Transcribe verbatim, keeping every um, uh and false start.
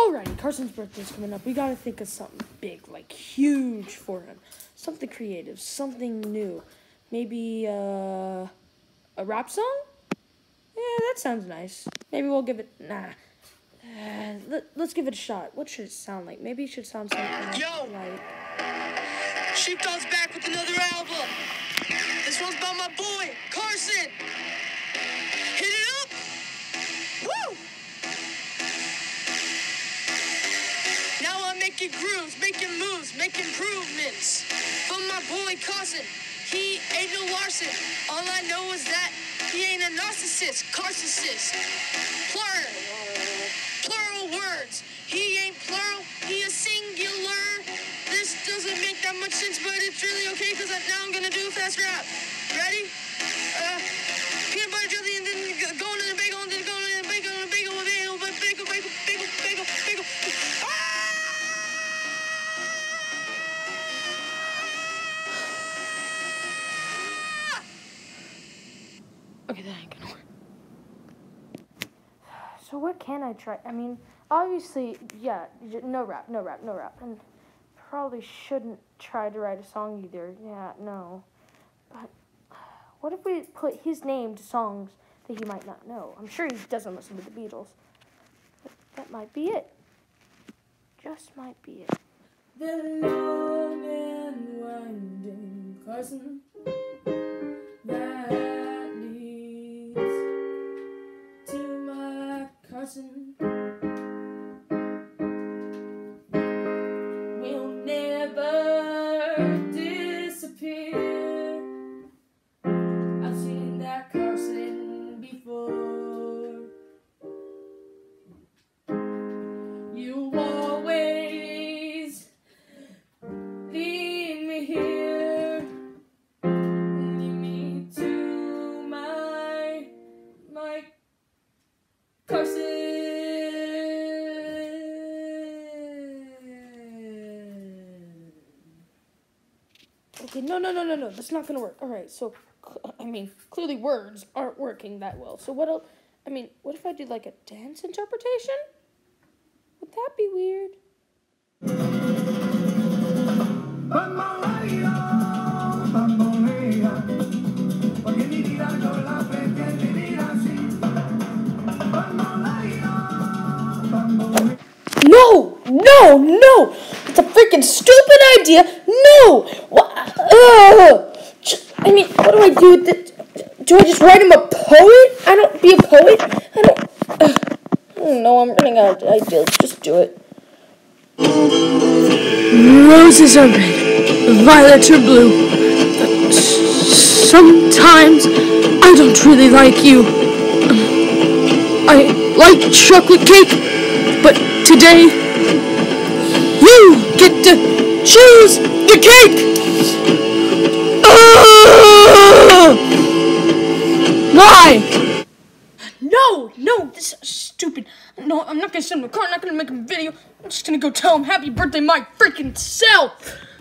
Alrighty, Carson's birthday's coming up. We gotta think of something big, like huge for him. Something creative, something new. Maybe uh, a rap song? Yeah, that sounds nice. Maybe we'll give it, nah. Uh, let, let's give it a shot. What should it sound like? Maybe it should sound something Yo. like... Sheepdog's back with another album. This one's by my boy, Carson. Hit it up. Woo! Now I'm making grooves, making moves, making improvements. But my boy Carson, he ain't no Larson. All I know is that he ain't a narcissist, Carsonist. Plural, plural words. He ain't plural, he is singular. This doesn't make that much sense, but it's really okay because now I'm gonna do fast rap. Ready? Uh, peanut butter jelly and then going in the bagel and then going in the bagel and the bagel and bagel, but bagel, bagel, bagel, bagel, bagel. Ah! Okay, that ain't gonna work. So what can I try? I mean, obviously, yeah, no rap, no rap, no rap. And probably shouldn't try to write a song either. Yeah, no. But what if we put his name to songs that he might not know? I'm sure he doesn't listen to the Beatles. But that might be it. Just might be it. The long and winding Carson that leads to my Carson will never disappear. I've seen that Carson before. You always lead me here, lead me to my, my Carson. Okay, no, no, no, no, no, that's not gonna work. All right, so, I mean, clearly words aren't working that well. So what else, I mean, what if I did like a dance interpretation? Would that be weird? No! No! No! It's a freaking stupid idea! No! What? Uh, just, I mean, what do I do? Do I just write him a poet? I don't be a poet. I don't. Uh, I don't know. I'm running out of ideas. Just do it. Roses are red, violets are blue. But sometimes I don't really like you. I like chocolate cake, but today you get to choose the cake. Uh, why? No, no, this is stupid. No, I'm not gonna send him a car. I'm not gonna make him a video. I'm just gonna go tell him happy birthday my freaking self.